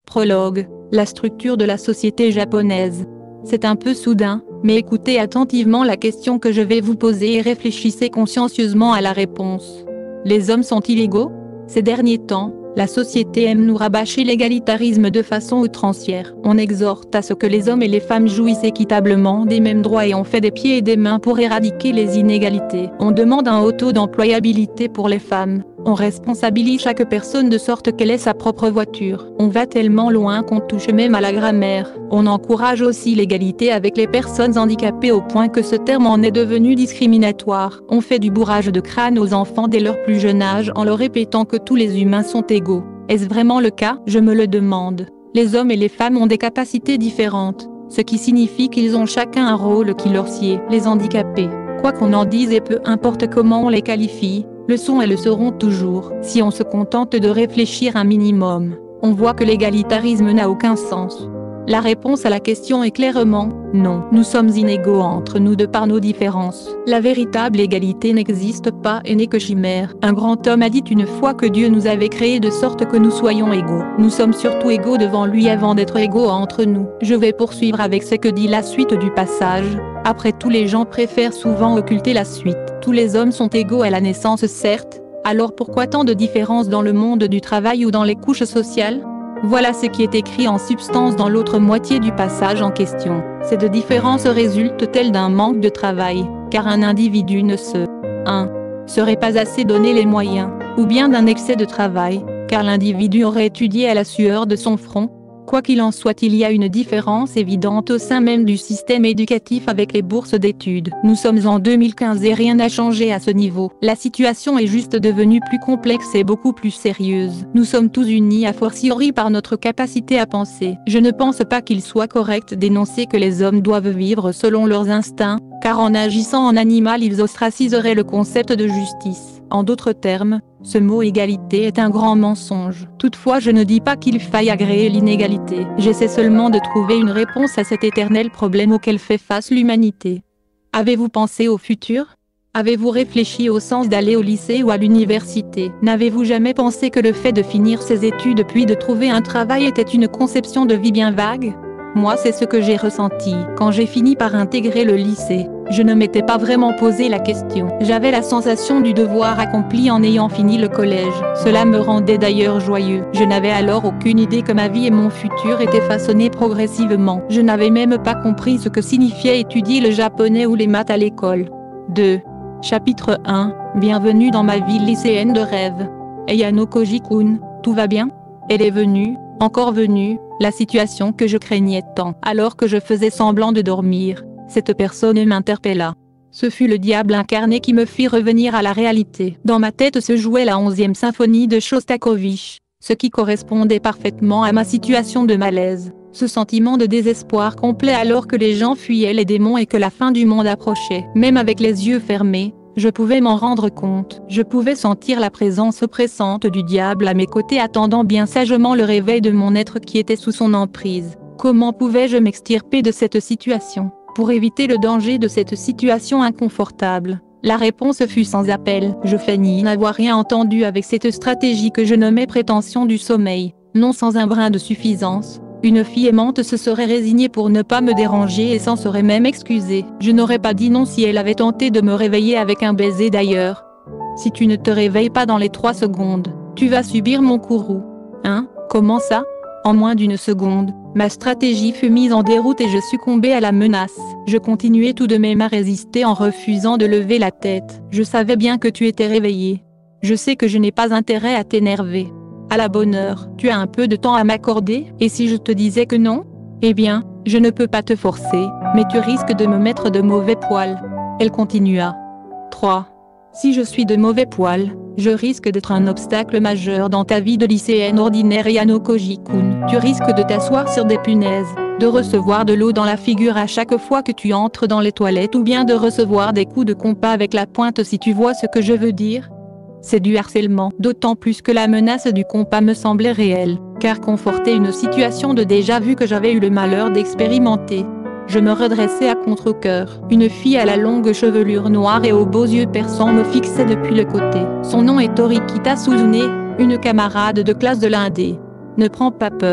Prologue, la structure de la société japonaise. C'est un peu soudain, mais écoutez attentivement la question que je vais vous poser et réfléchissez consciencieusement à la réponse. Les hommes sont-ils égaux? Ces derniers temps, la société aime nous rabâcher l'égalitarisme de façon outrancière. On exhorte à ce que les hommes et les femmes jouissent équitablement des mêmes droits et on fait des pieds et des mains pour éradiquer les inégalités. On demande un haut taux d'employabilité pour les femmes. On responsabilise chaque personne de sorte qu'elle ait sa propre voiture. On va tellement loin qu'on touche même à la grammaire. On encourage aussi l'égalité avec les personnes handicapées au point que ce terme en est devenu discriminatoire. On fait du bourrage de crâne aux enfants dès leur plus jeune âge en leur répétant que tous les humains sont égaux. Est-ce vraiment le cas? Je me le demande. Les hommes et les femmes ont des capacités différentes, ce qui signifie qu'ils ont chacun un rôle qui leur sied. Les handicapés, quoi qu'on en dise et peu importe comment on les qualifie, le sont et le seront toujours. Si on se contente de réfléchir un minimum, on voit que l'égalitarisme n'a aucun sens. La réponse à la question est clairement non. Nous sommes inégaux entre nous de par nos différences. La véritable égalité n'existe pas et n'est que chimère. Un grand homme a dit une fois que Dieu nous avait créés de sorte que nous soyons égaux. Nous sommes surtout égaux devant lui avant d'être égaux entre nous. Je vais poursuivre avec ce que dit la suite du passage. Après tout, les gens préfèrent souvent occulter la suite. Tous les hommes sont égaux à la naissance, certes. Alors pourquoi tant de différences dans le monde du travail ou dans les couches sociales? Voilà ce qui est écrit en substance dans l'autre moitié du passage en question. Ces deux différences résultent-elles d'un manque de travail, car un individu ne se 1. serait pas assez donné les moyens, ou bien d'un excès de travail, car l'individu aurait étudié à la sueur de son front? Quoi qu'il en soit, il y a une différence évidente au sein même du système éducatif avec les bourses d'études. Nous sommes en 2015 et rien n'a changé à ce niveau. La situation est juste devenue plus complexe et beaucoup plus sérieuse. Nous sommes tous unis a fortiori par notre capacité à penser. Je ne pense pas qu'il soit correct d'énoncer que les hommes doivent vivre selon leurs instincts, car en agissant en animal ils ostraciseraient le concept de justice. En d'autres termes, ce mot égalité est un grand mensonge. Toutefois, je ne dis pas qu'il faille agréer l'inégalité. J'essaie seulement de trouver une réponse à cet éternel problème auquel fait face l'humanité. Avez-vous pensé au futur? Avez-vous réfléchi au sens d'aller au lycée ou à l'université? N'avez-vous jamais pensé que le fait de finir ses études puis de trouver un travail était une conception de vie bien vague? Moi, c'est ce que j'ai ressenti quand j'ai fini par intégrer le lycée. Je ne m'étais pas vraiment posé la question. J'avais la sensation du devoir accompli en ayant fini le collège. Cela me rendait d'ailleurs joyeux. Je n'avais alors aucune idée que ma vie et mon futur étaient façonnés progressivement. Je n'avais même pas compris ce que signifiait étudier le japonais ou les maths à l'école. 2. Chapitre 1. Bienvenue dans ma vie lycéenne de rêve. Ayano Koji-kun, tout va bien? Elle est venue, encore venue, la situation que je craignais tant. Alors que je faisais semblant de dormir, cette personne m'interpella. Ce fut le diable incarné qui me fit revenir à la réalité. Dans ma tête se jouait la 11e symphonie de Shostakovich, ce qui correspondait parfaitement à ma situation de malaise. Ce sentiment de désespoir complet alors que les gens fuyaient les démons et que la fin du monde approchait. Même avec les yeux fermés, je pouvais m'en rendre compte. Je pouvais sentir la présence oppressante du diable à mes côtés attendant bien sagement le réveil de mon être qui était sous son emprise. Comment pouvais-je m'extirper de cette situation? Pour éviter le danger de cette situation inconfortable, la réponse fut sans appel. Je feignis n'avoir rien entendu avec cette stratégie que je nommais prétention du sommeil. Non sans un brin de suffisance. Une fille aimante se serait résignée pour ne pas me déranger et s'en serait même excusée. Je n'aurais pas dit non si elle avait tenté de me réveiller avec un baiser d'ailleurs. Si tu ne te réveilles pas dans les 3 secondes, tu vas subir mon courroux. Hein? Comment ça? En moins d'une seconde, ma stratégie fut mise en déroute et je succombais à la menace. Je continuais tout de même à résister en refusant de lever la tête. Je savais bien que tu étais réveillé. Je sais que je n'ai pas intérêt à t'énerver. À la bonne heure, tu as un peu de temps à m'accorder, et si je te disais que non? Eh bien, je ne peux pas te forcer, mais tu risques de me mettre de mauvais poil. Elle continua. 3. Si je suis de mauvais poil, je risque d'être un obstacle majeur dans ta vie de lycéenne ordinaire Ayano Koji-kun. Tu risques de t'asseoir sur des punaises, de recevoir de l'eau dans la figure à chaque fois que tu entres dans les toilettes ou bien de recevoir des coups de compas avec la pointe si tu vois ce que je veux dire. C'est du harcèlement, d'autant plus que la menace du compas me semblait réelle, car confortait une situation de déjà-vu que j'avais eu le malheur d'expérimenter. Je me redressai à contre-cœur. Une fille à la longue chevelure noire et aux beaux yeux perçants me fixait depuis le côté. Son nom est Torikita Suzune, une camarade de classe de l'Indé. Ne prends pas peur.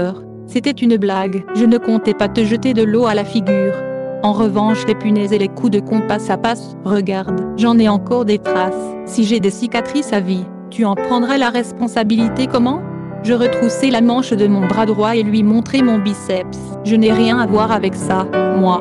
C'était une blague, je ne comptais pas te jeter de l'eau à la figure. En revanche, les punaises et les coups de compas ça passe, regarde, j'en ai encore des traces. Si j'ai des cicatrices à vie, tu en prendrais la responsabilité comment? Je retroussai la manche de mon bras droit et lui montrai mon biceps. Je n'ai rien à voir avec ça, moi.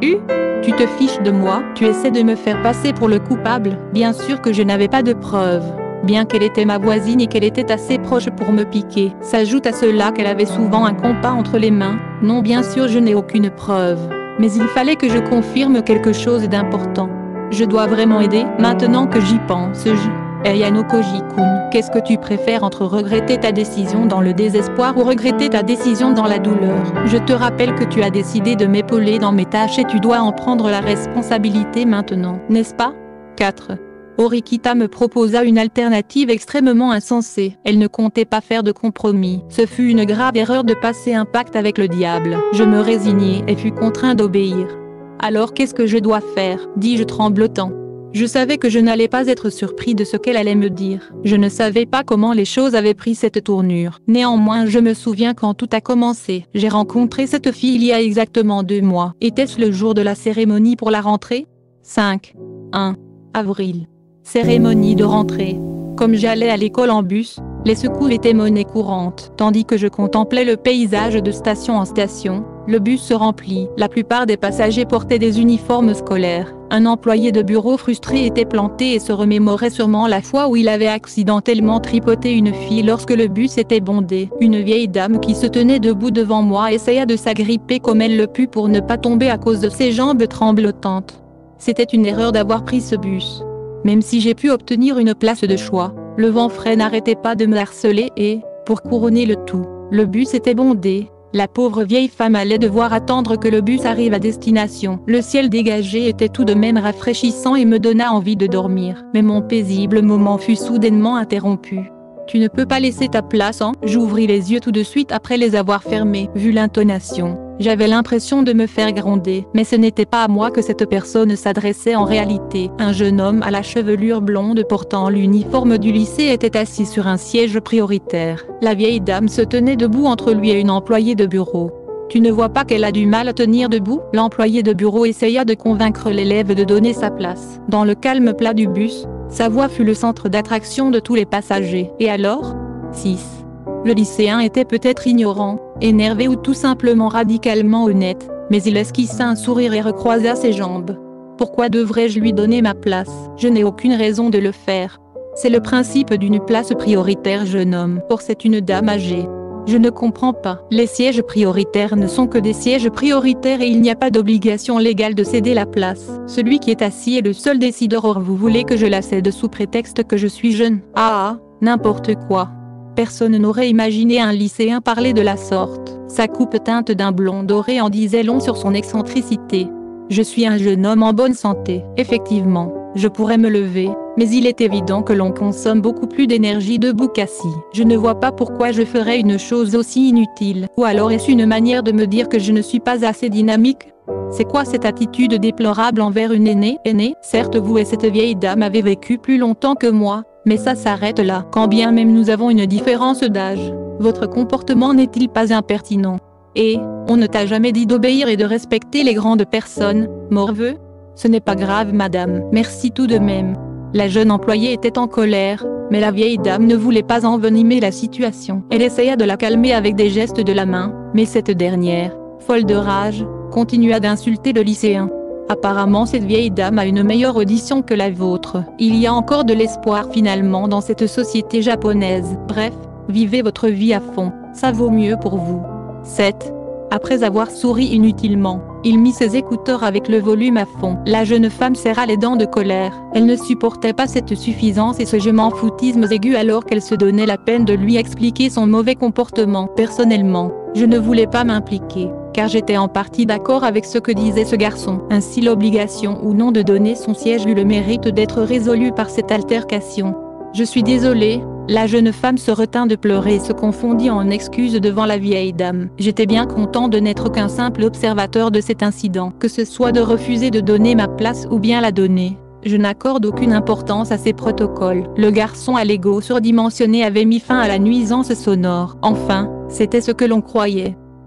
Tu te fiches de moi, tu essaies de me faire passer pour le coupable. Bien sûr que je n'avais pas de preuves. Bien qu'elle était ma voisine et qu'elle était assez proche pour me piquer. S'ajoute à cela qu'elle avait souvent un compas entre les mains. Non, bien sûr je n'ai aucune preuve. Mais il fallait que je confirme quelque chose d'important. Je dois vraiment aider, maintenant que j'y pense. Ayano Koji-kun, qu'est-ce que tu préfères entre regretter ta décision dans le désespoir ou regretter ta décision dans la douleur? Je te rappelle que tu as décidé de m'épauler dans mes tâches et tu dois en prendre la responsabilité maintenant, n'est-ce pas? 4. Horikita me proposa une alternative extrêmement insensée. Elle ne comptait pas faire de compromis. Ce fut une grave erreur de passer un pacte avec le diable. Je me résignai et fus contraint d'obéir. Alors qu'est-ce que je dois faire? dis-je tremblotant. Je savais que je n'allais pas être surpris de ce qu'elle allait me dire. Je ne savais pas comment les choses avaient pris cette tournure. Néanmoins, je me souviens quand tout a commencé. J'ai rencontré cette fille il y a exactement 2 mois. Était-ce le jour de la cérémonie pour la rentrée? 5. 1 avril. Cérémonie de rentrée. Comme j'allais à l'école en bus, les secours étaient monnaie courante. Tandis que je contemplais le paysage de station en station, le bus se remplit. La plupart des passagers portaient des uniformes scolaires. Un employé de bureau frustré était planté et se remémorait sûrement la fois où il avait accidentellement tripoté une fille lorsque le bus était bondé. Une vieille dame qui se tenait debout devant moi essaya de s'agripper comme elle le put pour ne pas tomber à cause de ses jambes tremblotantes. C'était une erreur d'avoir pris ce bus. Même si j'ai pu obtenir une place de choix, le vent frais n'arrêtait pas de me harceler et, pour couronner le tout, le bus était bondé. La pauvre vieille femme allait devoir attendre que le bus arrive à destination. Le ciel dégagé était tout de même rafraîchissant et me donna envie de dormir. Mais mon paisible moment fut soudainement interrompu. Tu ne peux pas laisser ta place en... J'ouvris les yeux tout de suite après les avoir fermés. Vu l'intonation, j'avais l'impression de me faire gronder. Mais ce n'était pas à moi que cette personne s'adressait en réalité. Un jeune homme à la chevelure blonde portant l'uniforme du lycée était assis sur un siège prioritaire. La vieille dame se tenait debout entre lui et une employée de bureau. Tu ne vois pas qu'elle a du mal à tenir debout? L'employé de bureau essaya de convaincre l'élève de donner sa place. Dans le calme plat du bus, sa voix fut le centre d'attraction de tous les passagers. Et alors? 6. Le lycéen était peut-être ignorant, énervé ou tout simplement radicalement honnête, mais il esquissa un sourire et recroisa ses jambes. Pourquoi devrais-je lui donner ma place? Je n'ai aucune raison de le faire. C'est le principe d'une place prioritaire, jeune homme. Or c'est une dame âgée. Je ne comprends pas. Les sièges prioritaires ne sont que des sièges prioritaires et il n'y a pas d'obligation légale de céder la place. Celui qui est assis est le seul décideur. Or vous voulez que je la cède sous prétexte que je suis jeune? N'importe quoi. Personne n'aurait imaginé un lycéen parler de la sorte. Sa coupe teinte d'un blond doré en disait long sur son excentricité. Je suis un jeune homme en bonne santé. Effectivement, je pourrais me lever, mais il est évident que l'on consomme beaucoup plus d'énergie debout qu'assis. Je ne vois pas pourquoi je ferais une chose aussi inutile. Ou alors est-ce une manière de me dire que je ne suis pas assez dynamique? C'est quoi cette attitude déplorable envers une aînée? Certes vous et cette vieille dame avez vécu plus longtemps que moi, mais ça s'arrête là. Quand bien même nous avons une différence d'âge, votre comportement n'est-il pas impertinent? Et, on ne t'a jamais dit d'obéir et de respecter les grandes personnes, morveux? Ce n'est pas grave madame, merci tout de même. La jeune employée était en colère, mais la vieille dame ne voulait pas envenimer la situation. Elle essaya de la calmer avec des gestes de la main, mais cette dernière, folle de rage, continua d'insulter le lycéen. Apparemment cette vieille dame a une meilleure audition que la vôtre. Il y a encore de l'espoir finalement dans cette société japonaise. Bref, vivez votre vie à fond, ça vaut mieux pour vous. 7. Après avoir souri inutilement, il mit ses écouteurs avec le volume à fond. La jeune femme serra les dents de colère. Elle ne supportait pas cette suffisance et ce je m'en foutisme aigu alors qu'elle se donnait la peine de lui expliquer son mauvais comportement. Personnellement, je ne voulais pas m'impliquer, car j'étais en partie d'accord avec ce que disait ce garçon. Ainsi l'obligation ou non de donner son siège eut le mérite d'être résolue par cette altercation. Je suis désolée. La jeune femme se retint de pleurer et se confondit en excuses devant la vieille dame. J'étais bien content de n'être qu'un simple observateur de cet incident. Que ce soit de refuser de donner ma place ou bien la donner, je n'accorde aucune importance à ces protocoles. Le garçon à l'ego surdimensionné avait mis fin à la nuisance sonore. Enfin, c'était ce que l'on croyait.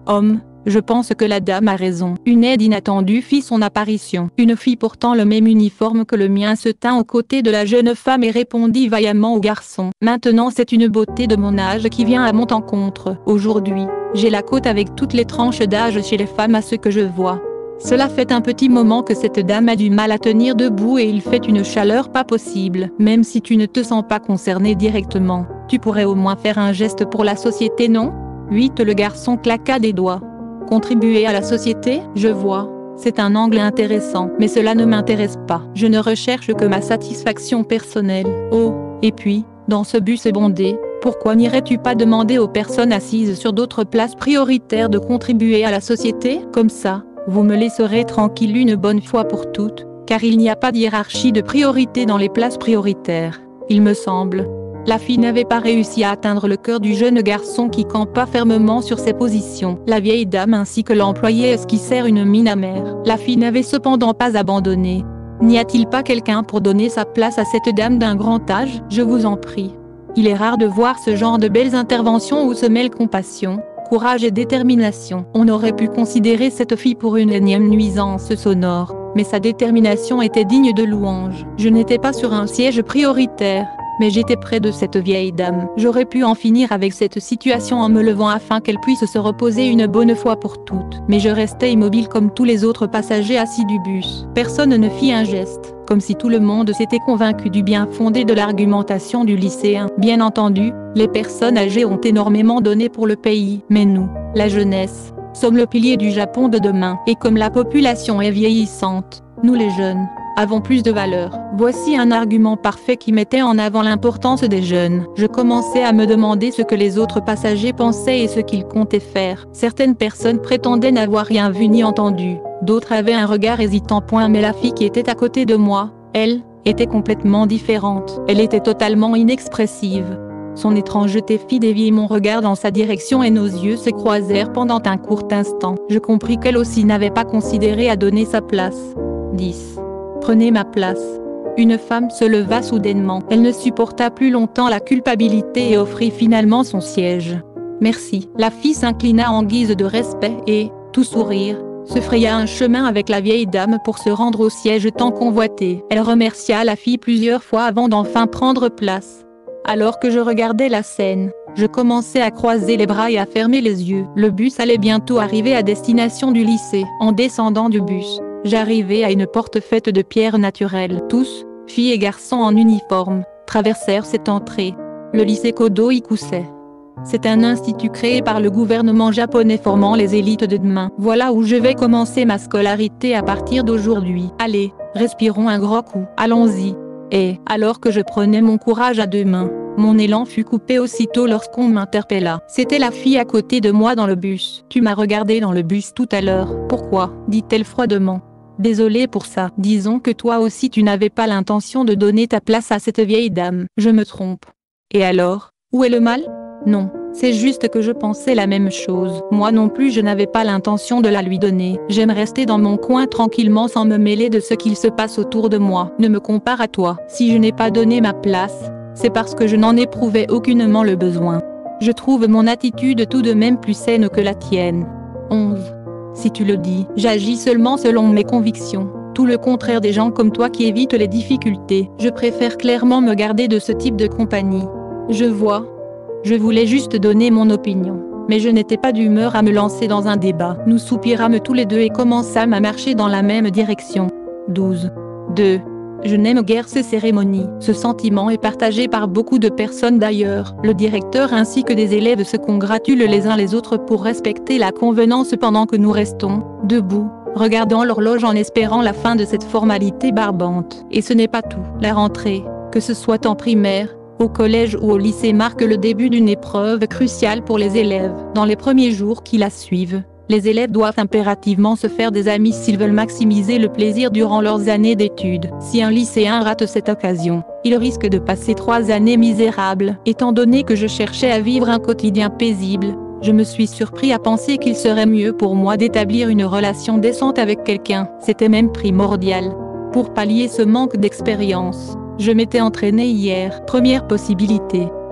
Homme, je pense que la dame a raison. Une aide inattendue fit son apparition. Une fille portant le même uniforme que le mien se tint aux côtés de la jeune femme et répondit vaillamment au garçon. Maintenant c'est une beauté de mon âge qui vient à mon encontre. Aujourd'hui, j'ai la côte avec toutes les tranches d'âge chez les femmes à ce que je vois. Cela fait un petit moment que cette dame a du mal à tenir debout et il fait une chaleur pas possible. Même si tu ne te sens pas concerné directement, tu pourrais au moins faire un geste pour la société, non? 8. Le garçon claqua des doigts. Contribuer à la société, je vois. C'est un angle intéressant, mais cela ne m'intéresse pas. Je ne recherche que ma satisfaction personnelle. Oh, et puis, dans ce bus bondé, pourquoi n'irais-tu pas demander aux personnes assises sur d'autres places prioritaires de contribuer à la société? Comme ça, vous me laisserez tranquille une bonne fois pour toutes, car il n'y a pas de hiérarchie de priorité dans les places prioritaires, il me semble. La fille n'avait pas réussi à atteindre le cœur du jeune garçon qui campa fermement sur ses positions. La vieille dame ainsi que l'employé esquissèrent une mine amère. La fille n'avait cependant pas abandonné. N'y a-t-il pas quelqu'un pour donner sa place à cette dame d'un grand âge? Je vous en prie. Il est rare de voir ce genre de belles interventions où se mêlent compassion, courage et détermination. On aurait pu considérer cette fille pour une énième nuisance sonore, mais sa détermination était digne de louange. Je n'étais pas sur un siège prioritaire, mais j'étais près de cette vieille dame. J'aurais pu en finir avec cette situation en me levant afin qu'elle puisse se reposer une bonne fois pour toutes. Mais je restais immobile comme tous les autres passagers assis du bus. Personne ne fit un geste, comme si tout le monde s'était convaincu du bien fondé de l'argumentation du lycéen. Bien entendu, les personnes âgées ont énormément donné pour le pays, mais nous, la jeunesse, sommes le pilier du Japon de demain. Et comme la population est vieillissante, nous les jeunes, avons plus de valeur. Voici un argument parfait qui mettait en avant l'importance des jeunes. Je commençais à me demander ce que les autres passagers pensaient et ce qu'ils comptaient faire. Certaines personnes prétendaient n'avoir rien vu ni entendu. D'autres avaient un regard hésitant. Mais la fille qui était à côté de moi, elle, était complètement différente. Elle était totalement inexpressive. Son étrangeté fit dévier mon regard dans sa direction et nos yeux se croisèrent pendant un court instant. Je compris qu'elle aussi n'avait pas considéré à donner sa place. 10. Prenez ma place. Une femme se leva soudainement. Elle ne supporta plus longtemps la culpabilité et offrit finalement son siège. Merci. La fille s'inclina en guise de respect et, tout sourire, se fraya un chemin avec la vieille dame pour se rendre au siège tant convoité. Elle remercia la fille plusieurs fois avant d'enfin prendre place. Alors que je regardais la scène, je commençais à croiser les bras et à fermer les yeux. Le bus allait bientôt arriver à destination du lycée. En descendant du bus, j'arrivai à une porte faite de pierres naturelles. Tous, filles et garçons en uniforme, traversèrent cette entrée. Le lycée Kodo Ikusei. C'est un institut créé par le gouvernement japonais formant les élites de demain. Voilà où je vais commencer ma scolarité à partir d'aujourd'hui. Allez, respirons un gros coup. Allons-y. Et, alors que je prenais mon courage à deux mains, mon élan fut coupé aussitôt lorsqu'on m'interpella. C'était la fille à côté de moi dans le bus. Tu m'as regardé dans le bus tout à l'heure. Pourquoi? Dit-elle froidement. Désolée pour ça. Disons que toi aussi tu n'avais pas l'intention de donner ta place à cette vieille dame. Je me trompe. Et alors, où est le mal? Non, c'est juste que je pensais la même chose. Moi non plus je n'avais pas l'intention de la lui donner. J'aime rester dans mon coin tranquillement sans me mêler de ce qu'il se passe autour de moi. Ne me compare à toi. Si je n'ai pas donné ma place, c'est parce que je n'en éprouvais aucunement le besoin. Je trouve mon attitude tout de même plus saine que la tienne. 11. Si tu le dis, j'agis seulement selon mes convictions. Tout le contraire des gens comme toi qui évitent les difficultés. Je préfère clairement me garder de ce type de compagnie. Je vois. Je voulais juste donner mon opinion. Mais je n'étais pas d'humeur à me lancer dans un débat. Nous soupirâmes tous les deux et commençâmes à marcher dans la même direction. 12. 2. Je n'aime guère ces cérémonies. Ce sentiment est partagé par beaucoup de personnes d'ailleurs. Le directeur ainsi que des élèves se congratulent les uns les autres pour respecter la convenance pendant que nous restons, debout, regardant l'horloge en espérant la fin de cette formalité barbante. Et ce n'est pas tout. La rentrée, que ce soit en primaire, au collège ou au lycée, marque le début d'une épreuve cruciale pour les élèves. Dans les premiers jours qui la suivent, les élèves doivent impérativement se faire des amis s'ils veulent maximiser le plaisir durant leurs années d'études. Si un lycéen rate cette occasion, il risque de passer 3 années misérables. Étant donné que je cherchais à vivre un quotidien paisible, je me suis surpris à penser qu'il serait mieux pour moi d'établir une relation décente avec quelqu'un. C'était même primordial. Pour pallier ce manque d'expérience, je m'étais entraîné hier. Première possibilité,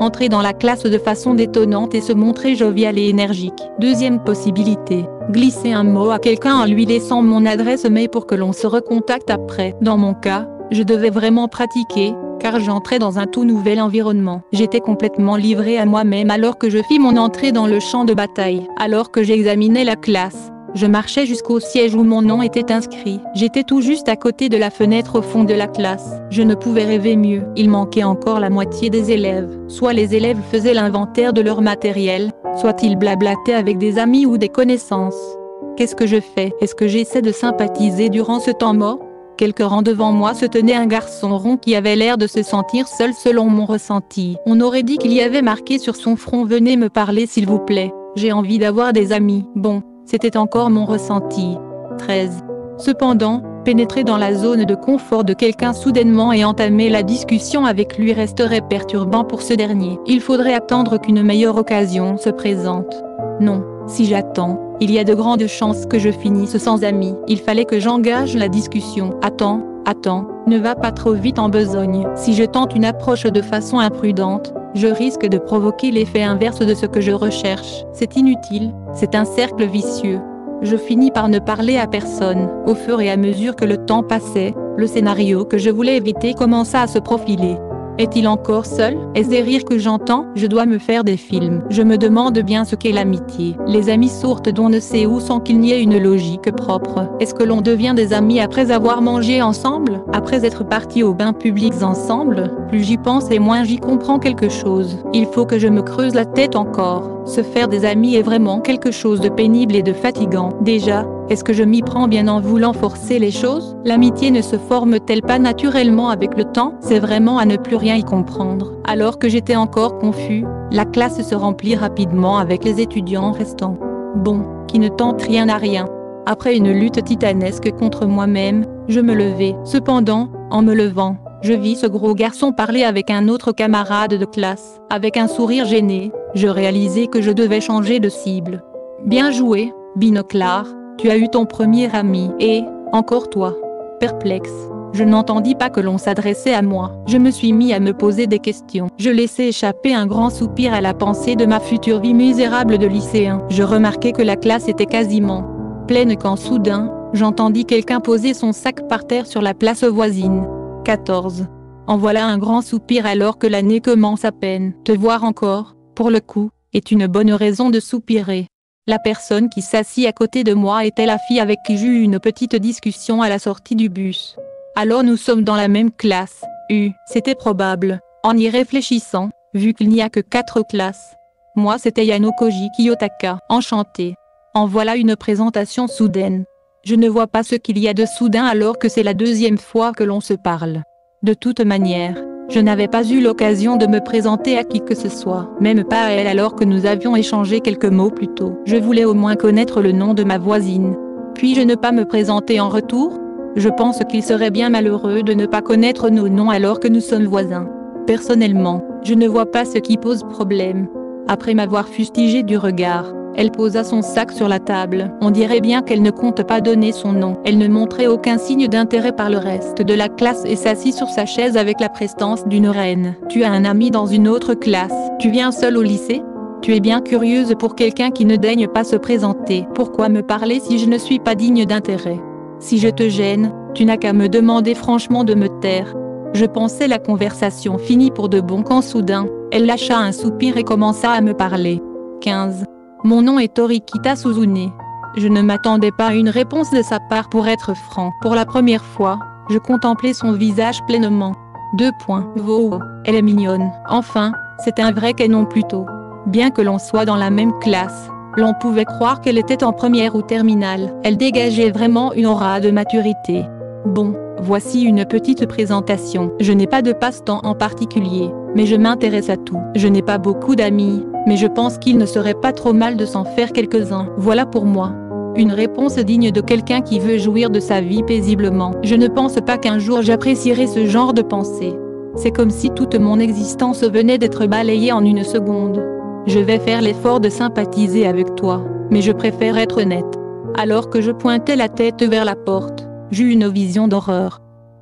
entrer dans la classe de façon détonnante et se montrer jovial et énergique. Deuxième possibilité, glisser un mot à quelqu'un en lui laissant mon adresse mail pour que l'on se recontacte après. Dans mon cas, je devais vraiment pratiquer, car j'entrais dans un tout nouvel environnement. J'étais complètement livrée à moi-même alors que je fis mon entrée dans le champ de bataille. Alors que j'examinais la classe, je marchais jusqu'au siège où mon nom était inscrit. J'étais tout juste à côté de la fenêtre au fond de la classe. Je ne pouvais rêver mieux. Il manquait encore la moitié des élèves. Soit les élèves faisaient l'inventaire de leur matériel, soit ils blablataient avec des amis ou des connaissances. Qu'est-ce que je fais? Est-ce que j'essaie de sympathiser durant ce temps mort? Quelques rangs devant moi se tenait un garçon rond qui avait l'air de se sentir seul selon mon ressenti. On aurait dit qu'il y avait marqué sur son front « Venez me parler s'il vous plaît. J'ai envie d'avoir des amis ». Bon, c'était encore mon ressenti. 13. Cependant, pénétrer dans la zone de confort de quelqu'un soudainement et entamer la discussion avec lui resterait perturbant pour ce dernier. Il faudrait attendre qu'une meilleure occasion se présente. Non, si j'attends, il y a de grandes chances que je finisse sans amis. Il fallait que j'engage la discussion. Attends, ne va pas trop vite en besogne. Si je tente une approche de façon imprudente, je risque de provoquer l'effet inverse de ce que je recherche. C'est inutile, c'est un cercle vicieux. Je finis par ne parler à personne. Au fur et à mesure que le temps passait, le scénario que je voulais éviter commença à se profiler. Est-il encore seul? Est-ce des rires que j'entends? Je dois me faire des films. Je me demande bien ce qu'est l'amitié. Les amis sortent d'on ne sait où sans qu'il n'y ait une logique propre. Est-ce que l'on devient des amis après avoir mangé ensemble? Après être partis aux bains publics ensemble? Plus j'y pense et moins j'y comprends quelque chose. Il faut que je me creuse la tête encore. Se faire des amis est vraiment quelque chose de pénible et de fatigant. Déjà, est-ce que je m'y prends bien en voulant forcer les choses? L'amitié ne se forme-t-elle pas naturellement avec le temps? C'est vraiment à ne plus rien y comprendre. Alors que j'étais encore confus, la classe se remplit rapidement avec les étudiants restants. Bon, qui ne tentent rien à rien. Après une lutte titanesque contre moi-même, je me levai. Cependant, en me levant, je vis ce gros garçon parler avec un autre camarade de classe. Avec un sourire gêné, je réalisai que je devais changer de cible. Bien joué, Binoclard. Tu as eu ton premier ami, et, encore toi. Perplexe, je n'entendis pas que l'on s'adressait à moi. Je me suis mis à me poser des questions. Je laissai échapper un grand soupir à la pensée de ma future vie misérable de lycéen. Je remarquai que la classe était quasiment pleine quand soudain, j'entendis quelqu'un poser son sac par terre sur la place voisine. 14. En voilà un grand soupir alors que l'année commence à peine. Te voir encore, pour le coup, est une bonne raison de soupirer. La personne qui s'assit à côté de moi était la fille avec qui j'eus une petite discussion à la sortie du bus. Alors nous sommes dans la même classe. C'était probable, en y réfléchissant, vu qu'il n'y a que 4 classes. Moi c'était Yanokoji Kiyotaka. Enchanté. En voilà une présentation soudaine. Je ne vois pas ce qu'il y a de soudain alors que c'est la deuxième fois que l'on se parle. De toute manière, je n'avais pas eu l'occasion de me présenter à qui que ce soit, même pas à elle alors que nous avions échangé quelques mots plus tôt. Je voulais au moins connaître le nom de ma voisine. Puis-je ne pas me présenter en retour? Je pense qu'il serait bien malheureux de ne pas connaître nos noms alors que nous sommes voisins. Personnellement, je ne vois pas ce qui pose problème. Après m'avoir fustigé du regard, elle posa son sac sur la table. On dirait bien qu'elle ne compte pas donner son nom. Elle ne montrait aucun signe d'intérêt par le reste de la classe et s'assit sur sa chaise avec la prestance d'une reine. Tu as un ami dans une autre classe. Tu viens seul au lycée? Tu es bien curieuse pour quelqu'un qui ne daigne pas se présenter. Pourquoi me parler si je ne suis pas digne d'intérêt? Si je te gêne, tu n'as qu'à me demander franchement de me taire. Je pensais la conversation finie pour de bon quand soudain, elle lâcha un soupir et commença à me parler. 15. Mon nom est Torikita Suzune. Je ne m'attendais pas à une réponse de sa part pour être franc. Pour la première fois, je contemplais son visage pleinement. 2 points. Wow, elle est mignonne. Enfin, c'est un vrai canon plutôt. Bien que l'on soit dans la même classe, l'on pouvait croire qu'elle était en première ou terminale. Elle dégageait vraiment une aura de maturité. Bon, voici une petite présentation. Je n'ai pas de passe-temps en particulier, mais je m'intéresse à tout. Je n'ai pas beaucoup d'amis, mais je pense qu'il ne serait pas trop mal de s'en faire quelques-uns. Voilà pour moi une réponse digne de quelqu'un qui veut jouir de sa vie paisiblement. Je ne pense pas qu'un jour j'apprécierai ce genre de pensée. C'est comme si toute mon existence venait d'être balayée en une seconde. Je vais faire l'effort de sympathiser avec toi, mais je préfère être honnête. Alors que je pointais la tête vers la porte, j'eus une vision d'horreur.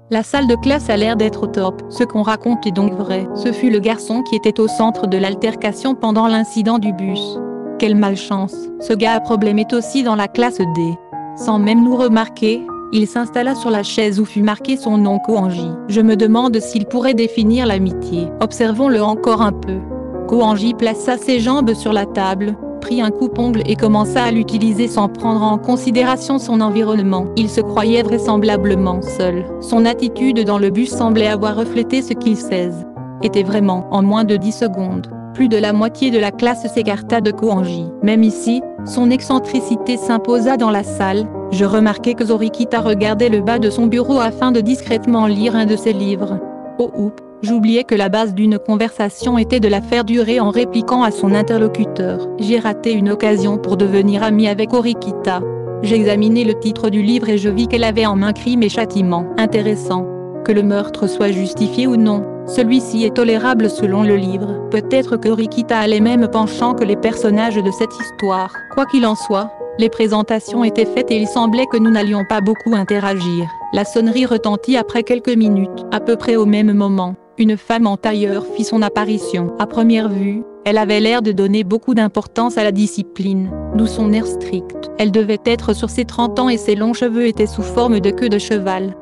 La salle de classe a l'air d'être au top. Ce qu'on raconte est donc vrai. Ce fut le garçon qui était au centre de l'altercation pendant l'incident du bus. Quelle malchance. Ce gars à problème est aussi dans la classe D. Sans même nous remarquer, il s'installa sur la chaise où fut marqué son nom Koanji. Je me demande s'il pourrait définir l'amitié. Observons-le encore un peu. Koanji plaça ses jambes sur la table, prit un coupe-ongle et commença à l'utiliser sans prendre en considération son environnement. Il se croyait vraisemblablement seul. Son attitude dans le bus semblait avoir reflété ce qu'il sait. Était vraiment, en moins de 10 secondes. Plus de la moitié de la classe s'écarta de Koanji. Même ici, son excentricité s'imposa dans la salle. Je remarquai que Zorikita regardait le bas de son bureau afin de discrètement lire un de ses livres. Oh oups, j'oubliais que la base d'une conversation était de la faire durer en répliquant à son interlocuteur. J'ai raté une occasion pour devenir ami avec Orikita. J'examinai le titre du livre et je vis qu'elle avait en main Crime et Châtiment. Intéressant. Que le meurtre soit justifié ou non, celui-ci est tolérable selon le livre. Peut-être que Orikita a les mêmes penchants que les personnages de cette histoire. Quoi qu'il en soit, les présentations étaient faites et il semblait que nous n'allions pas beaucoup interagir. La sonnerie retentit après quelques minutes. À peu près au même moment, une femme en tailleur fit son apparition. À première vue, elle avait l'air de donner beaucoup d'importance à la discipline, d'où son air strict. Elle devait être sur ses 30 ans et ses longs cheveux étaient sous forme de queue de cheval.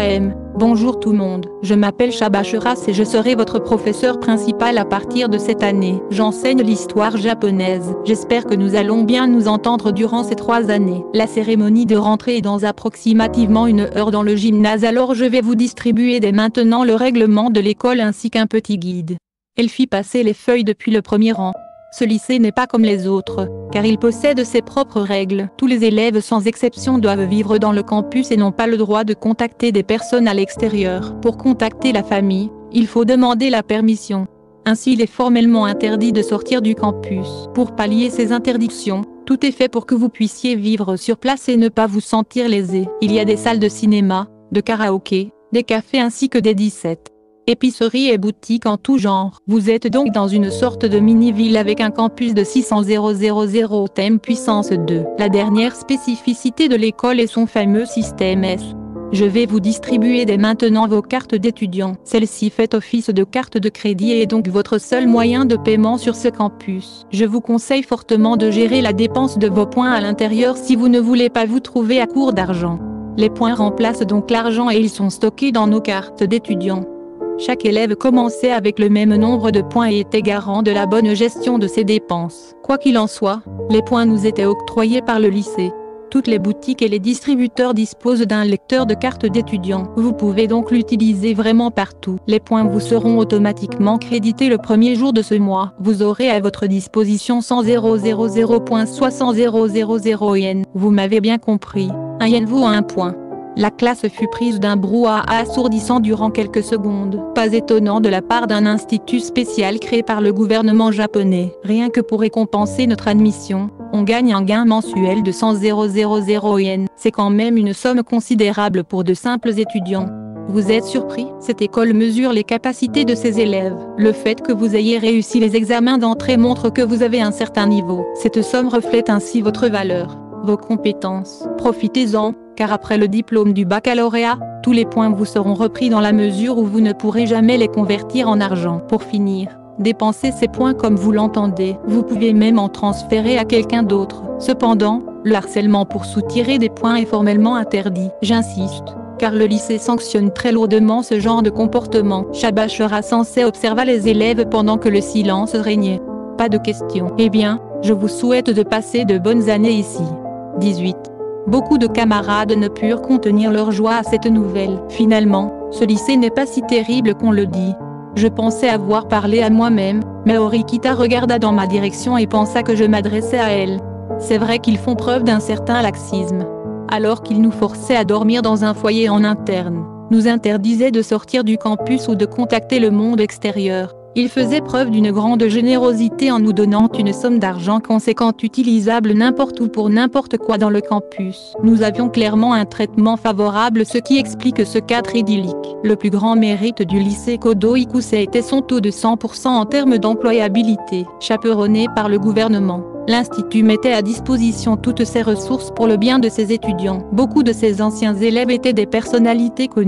Bonjour tout le monde, je m'appelle Shabacheras et je serai votre professeur principal à partir de cette année. J'enseigne l'histoire japonaise. J'espère que nous allons bien nous entendre durant ces 3 années. La cérémonie de rentrée est dans approximativement 1 heure dans le gymnase, alors je vais vous distribuer dès maintenant le règlement de l'école ainsi qu'un petit guide. Elle fit passer les feuilles depuis le premier rang. Ce lycée n'est pas comme les autres, car il possède ses propres règles. Tous les élèves sans exception doivent vivre dans le campus et n'ont pas le droit de contacter des personnes à l'extérieur. Pour contacter la famille, il faut demander la permission. Ainsi il est formellement interdit de sortir du campus. Pour pallier ces interdictions, tout est fait pour que vous puissiez vivre sur place et ne pas vous sentir lésé. Il y a des salles de cinéma, de karaoké, des cafés ainsi que des 17. Épiceries et boutiques en tout genre. Vous êtes donc dans une sorte de mini-ville avec un campus de 600 000 thème puissance 2. La dernière spécificité de l'école est son fameux système S. Je vais vous distribuer dès maintenant vos cartes d'étudiants. Celle-ci fait office de carte de crédit et est donc votre seul moyen de paiement sur ce campus. Je vous conseille fortement de gérer la dépense de vos points à l'intérieur si vous ne voulez pas vous trouver à court d'argent. Les points remplacent donc l'argent et ils sont stockés dans nos cartes d'étudiants. Chaque élève commençait avec le même nombre de points et était garant de la bonne gestion de ses dépenses. Quoi qu'il en soit, les points nous étaient octroyés par le lycée. Toutes les boutiques et les distributeurs disposent d'un lecteur de carte d'étudiant. Vous pouvez donc l'utiliser vraiment partout. Les points vous seront automatiquement crédités le premier jour de ce mois. Vous aurez à votre disposition 100 000 points, soit 100 000 yens. Vous m'avez bien compris. Un yen vaut 1 point. La classe fut prise d'un brouhaha assourdissant durant quelques secondes. Pas étonnant de la part d'un institut spécial créé par le gouvernement japonais. Rien que pour récompenser notre admission, on gagne un gain mensuel de 100 000 yens. C'est quand même une somme considérable pour de simples étudiants. Vous êtes surpris? Cette école mesure les capacités de ses élèves. Le fait que vous ayez réussi les examens d'entrée montre que vous avez un certain niveau. Cette somme reflète ainsi votre valeur, vos compétences. Profitez-en, car après le diplôme du baccalauréat, tous les points vous seront repris dans la mesure où vous ne pourrez jamais les convertir en argent. Pour finir, dépensez ces points comme vous l'entendez. Vous pouvez même en transférer à quelqu'un d'autre. Cependant, le harcèlement pour soutirer des points est formellement interdit. J'insiste, car le lycée sanctionne très lourdement ce genre de comportement. Shabacheras sensé observa les élèves pendant que le silence régnait. Pas de questions. Eh bien, je vous souhaite de passer de bonnes années ici. 18. Beaucoup de camarades ne purent contenir leur joie à cette nouvelle. Finalement, ce lycée n'est pas si terrible qu'on le dit. Je pensais avoir parlé à moi-même, mais Orikita regarda dans ma direction et pensa que je m'adressais à elle. C'est vrai qu'ils font preuve d'un certain laxisme. Alors qu'ils nous forçaient à dormir dans un foyer en interne, nous interdisaient de sortir du campus ou de contacter le monde extérieur. Ils faisaient preuve d'une grande générosité en nous donnant une somme d'argent conséquente utilisable n'importe où pour n'importe quoi dans le campus. Nous avions clairement un traitement favorable, ce qui explique ce cadre idyllique. Le plus grand mérite du lycée Kodo Ikusei était son taux de 100% en termes d'employabilité. Chaperonné par le gouvernement, l'institut mettait à disposition toutes ses ressources pour le bien de ses étudiants. Beaucoup de ses anciens élèves étaient des personnalités connues.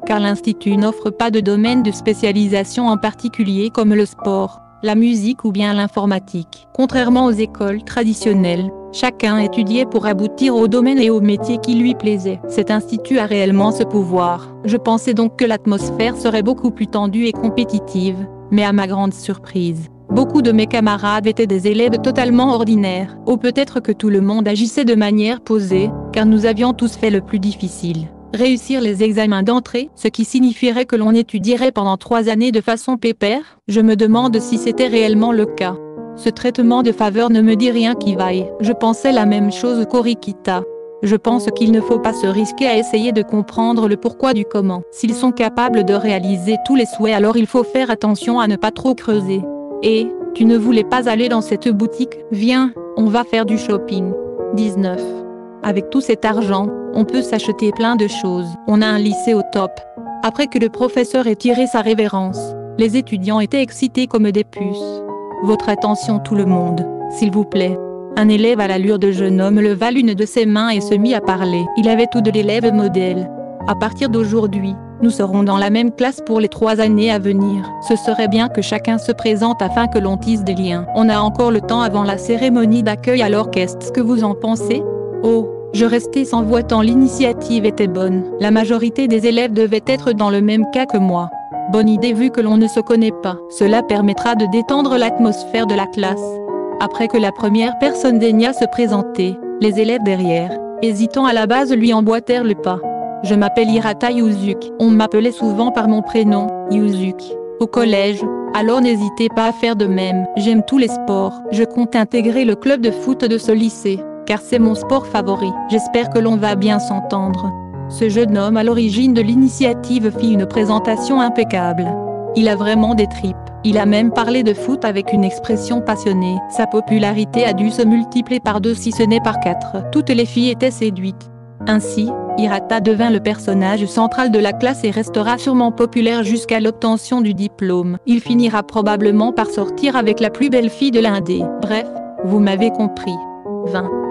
car l'Institut n'offre pas de domaine de spécialisation en particulier comme le sport, la musique ou bien l'informatique. Contrairement aux écoles traditionnelles, chacun étudiait pour aboutir au domaine et au métier qui lui plaisait. Cet institut a réellement ce pouvoir. Je pensais donc que l'atmosphère serait beaucoup plus tendue et compétitive, mais à ma grande surprise, beaucoup de mes camarades étaient des élèves totalement ordinaires. Ou peut-être que tout le monde agissait de manière posée, car nous avions tous fait le plus difficile. Réussir les examens d'entrée, ce qui signifierait que l'on étudierait pendant 3 années de façon pépère. Je me demande si c'était réellement le cas. Ce traitement de faveur ne me dit rien qui vaille. Je pensais la même chose qu'Orikita. Je pense qu'il ne faut pas se risquer à essayer de comprendre le pourquoi du comment. S'ils sont capables de réaliser tous les souhaits, alors il faut faire attention à ne pas trop creuser. Et, tu ne voulais pas aller dans cette boutique? Viens, on va faire du shopping. 19. Avec tout cet argent, on peut s'acheter plein de choses. On a un lycée au top. Après que le professeur ait tiré sa révérence, les étudiants étaient excités comme des puces. Votre attention tout le monde, s'il vous plaît. Un élève à l'allure de jeune homme leva l'une de ses mains et se mit à parler. Il avait tout de l'élève modèle. À partir d'aujourd'hui, nous serons dans la même classe pour les 3 années à venir. Ce serait bien que chacun se présente afin que l'on tisse des liens. On a encore le temps avant la cérémonie d'accueil, alors qu'est-ce que vous en pensez? Oh, je restais sans voix tant l'initiative était bonne. La majorité des élèves devaient être dans le même cas que moi. Bonne idée vu que l'on ne se connaît pas. Cela permettra de détendre l'atmosphère de la classe. Après que la première personne daigna se présenter, les élèves derrière, hésitant à la base, lui emboîtèrent le pas. Je m'appelle Hirata Yuzuki. On m'appelait souvent par mon prénom, Yuzuki, au collège, alors n'hésitez pas à faire de même. J'aime tous les sports. Je compte intégrer le club de foot de ce lycée, car c'est mon sport favori. J'espère que l'on va bien s'entendre. Ce jeune homme à l'origine de l'initiative fit une présentation impeccable. Il a vraiment des tripes. Il a même parlé de foot avec une expression passionnée. Sa popularité a dû se multiplier par 2 si ce n'est par 4. Toutes les filles étaient séduites. Ainsi, Hirata devint le personnage central de la classe et restera sûrement populaire jusqu'à l'obtention du diplôme. Il finira probablement par sortir avec la plus belle fille de l'Indé. Bref, vous m'avez compris. 20.